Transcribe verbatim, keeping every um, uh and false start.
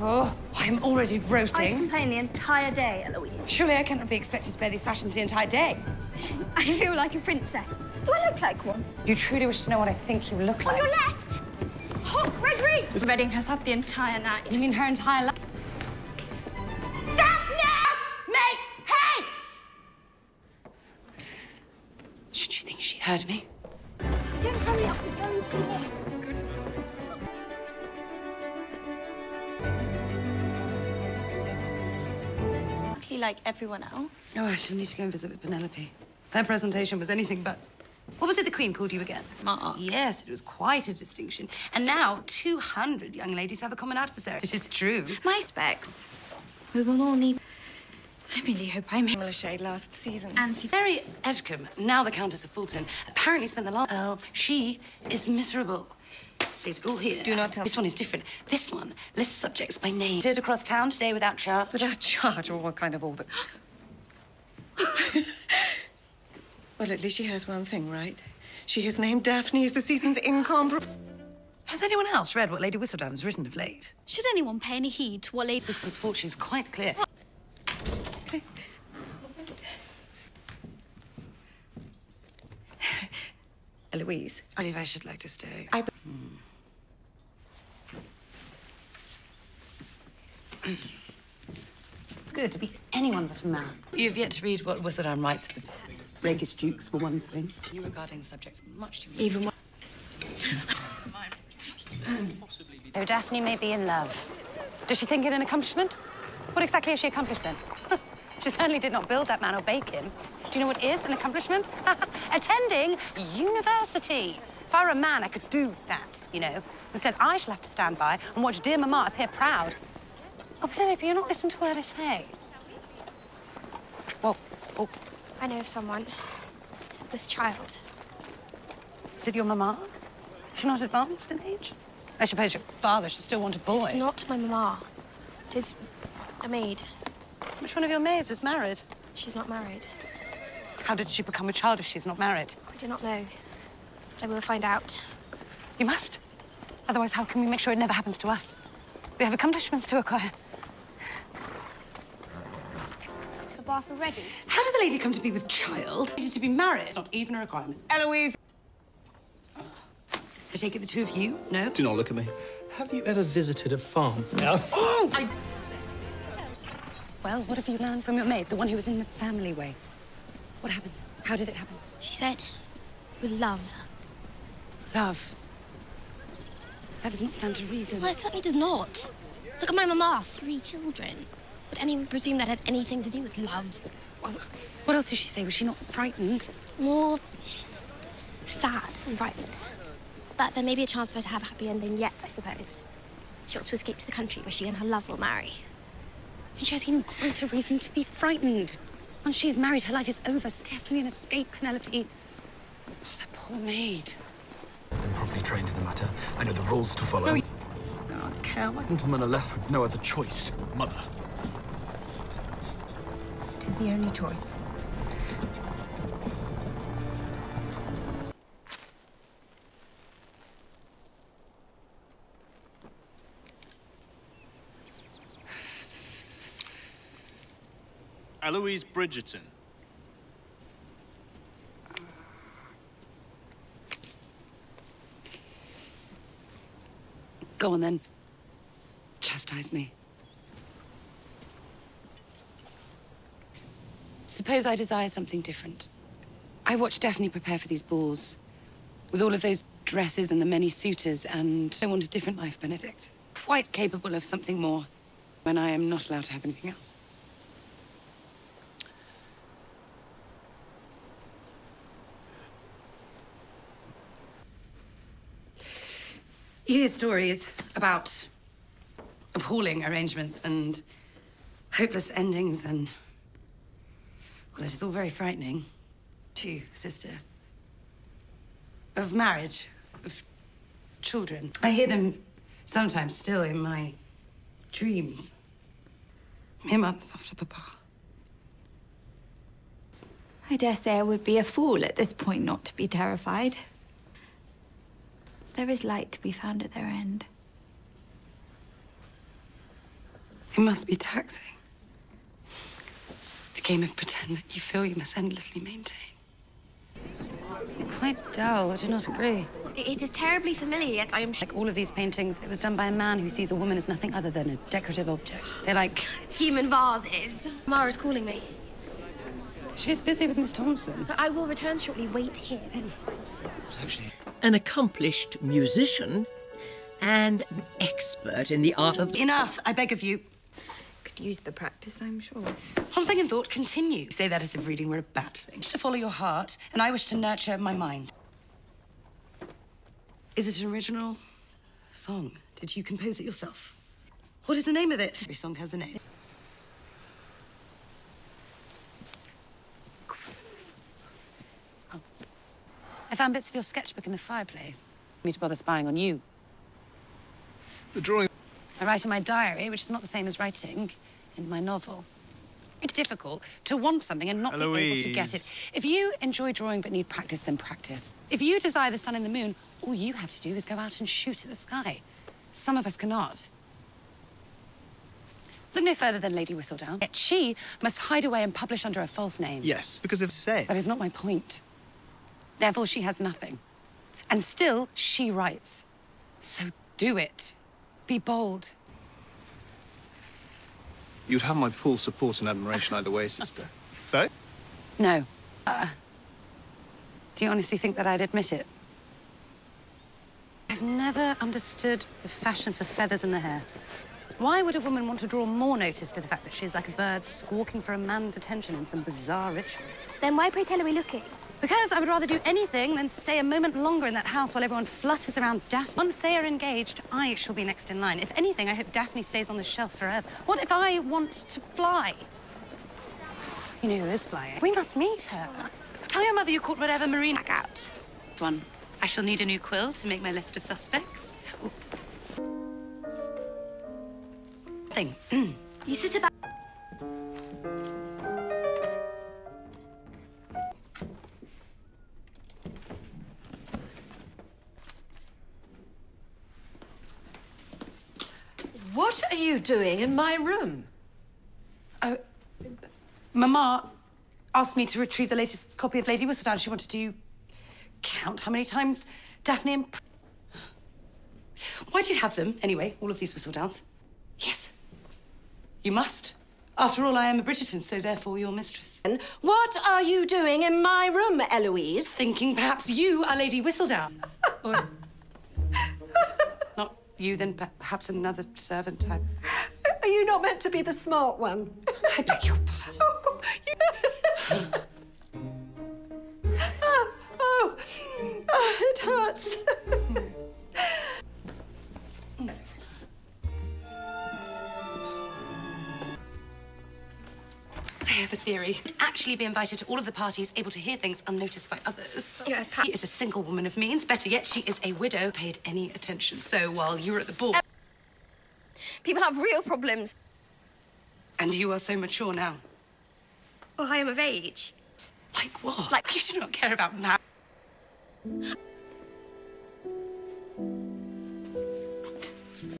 Oh, I'm already roasting. I complain the entire day, Eloise. Surely I cannot be expected to bear these fashions the entire day. I feel like a princess. Do I look like one? You truly wish to know what I think you look like? On your left! Oh, Gregory! Reading herself the entire night. You mean her entire life? Daphne! Make haste! Should you think she heard me? Don't hurry up, we're going to be here. Like everyone else. Oh, I shall need to go and visit with Penelope. Her presentation was anything but... What was it the Queen called you again? Ma. Yes, it was quite a distinction. And now two hundred young ladies have a common adversary. It is true. My specs. We will all need... I really hope I'm... Similar shade last season. And Mary Edgecombe, now the Countess of Fulton, apparently spent the last... Earl. She is miserable. Says it all here. Do not tell. This one is different. This one lists subjects by name. Steered across town today without charge. Without charge, or what kind of order? Well, at least she has one thing right. She has named Daphne as the season's incomparable. Has anyone else read what Lady Whistledown has written of late? Should anyone pay any heed to what Lady... Sister's fortune's quite clear. Eloise. I believe I should like to stay. I... Hmm. Good to be anyone but a man. You've yet to read what Whistledown writes of the rakish dukes, for one thing. You regarding subjects much too... Even more... Though Daphne may be in love, does she think it an accomplishment? What exactly has she accomplished, then? She certainly did not build that man or bake him. Do you know what is an accomplishment? Attending university. If I were a man, I could do that, you know. Instead, I shall have to stand by and watch dear Mama appear proud. Oh, Penelope, you're not listening to what I say. Well, oh. I know of someone with child. Is it your Mama? Is she not advanced in age? I suppose your father should still want a boy. It's not my Mama. It is a maid. Which one of your maids is married? She's not married. How did she become a child if she's not married? I do not know. But I will find out. You must. Otherwise, how can we make sure it never happens to us? We have accomplishments to acquire. The bath already? How does a lady come to be with child? Needed to be married? It's not even a requirement. Eloise! Oh. I take it the two of you? No? Do not look at me. Have you ever visited a farm? No. Oh! I... Well, what have you learned from your maid, the one who was in the family way? What happened? How did it happen? She said it was love. Love? That doesn't stand to reason. Well, it certainly does not. Look at my Mama, three children. Would anyone presume that had anything to do with love? Well, what else did she say? Was she not frightened? More sad and frightened. But there may be a chance for her to have a happy ending yet, I suppose. She wants to escape to the country where she and her love will marry. And she has even greater reason to be frightened. Once she's married, her life is over. Scarcely an escape, Penelope. Oh, that poor maid. I'm properly trained in the matter. I know the rules to follow. No, oh, coward. Gentlemen are left with no other choice. Mother. It is the only choice. Eloise Bridgerton. Go on, then. Chastise me. Suppose I desire something different. I watched Daphne prepare for these balls, with all of those dresses and the many suitors, and I want a different life, Benedict. Quite capable of something more when I am not allowed to have anything else. You hear stories about appalling arrangements and hopeless endings and... Well, it is all very frightening. Too, sister. Of marriage, of children. I hear them sometimes still in my dreams. Mere months after Papa. I dare say I would be a fool at this point not to be terrified. There is light to be found at their end. It must be taxing. The game of pretend that you feel you must endlessly maintain. Quite dull, I do not agree. It is terribly familiar, yet I am sure. Like all of these paintings, it was done by a man who sees a woman as nothing other than a decorative object. They're like... Human vases. Mara's calling me. She's busy with Miss Thompson. But I will return shortly. Wait here. An accomplished musician and an expert in the art of... Enough, I beg of you. Could use the practice, I'm sure. On second thought, continue. Say that as if reading were a bad thing. To follow your heart, and I wish to nurture my mind. Is it an original song? Did you compose it yourself? What is the name of it? Every song has a name. Oh. I found bits of your sketchbook in the fireplace. Me to bother spying on you. The drawing... I write in my diary, which is not the same as writing in my novel. It's difficult to want something and not Eloise. be able to get it. If you enjoy drawing but need practice, then practice. If you desire the sun and the moon, all you have to do is go out and shoot at the sky. Some of us cannot. Look no further than Lady Whistledown. Yet she must hide away and publish under a false name. Yes, because if said... That is not my point. Therefore, she has nothing. And still, she writes. So do it. Be bold. You'd have my full support and admiration either way, sister. Sorry? No. Uh, do you honestly think that I'd admit it? I've never understood the fashion for feathers in the hair. Why would a woman want to draw more notice to the fact that she's like a bird squawking for a man's attention in some bizarre ritual? Then why, pray tell, are we looking? Because I would rather do anything than stay a moment longer in that house while everyone flutters around Daphne. Once they are engaged, I shall be next in line. If anything, I hope Daphne stays on the shelf forever. What if I want to fly? You know who is flying? We must meet her. Tell your mother you caught whatever marine back out. One. I shall need a new quill to make my list of suspects. Thing. You sit about... What are you doing in my room? Oh, Mama asked me to retrieve the latest copy of Lady Whistledown. She wanted to count how many times Daphne and... Why do you have them, anyway, all of these Whistledowns? Yes. You must. After all, I am a Bridgerton, so therefore your mistress. What are you doing in my room, Eloise? Thinking perhaps you are Lady Whistledown. Or... Not you, then perhaps another servant type. Are you not meant to be the smart one? I beg your pardon. Oh, you... oh, oh, oh, it hurts. I have a theory. I'd actually be invited to all of the parties, able to hear things unnoticed by others. Yeah, She is a single woman of means. Better yet, she is a widow, paid any attention. So while you were at the ball... People have real problems. And you are so mature now. Well, I am of age. Like what? Like- You do not care about marriage.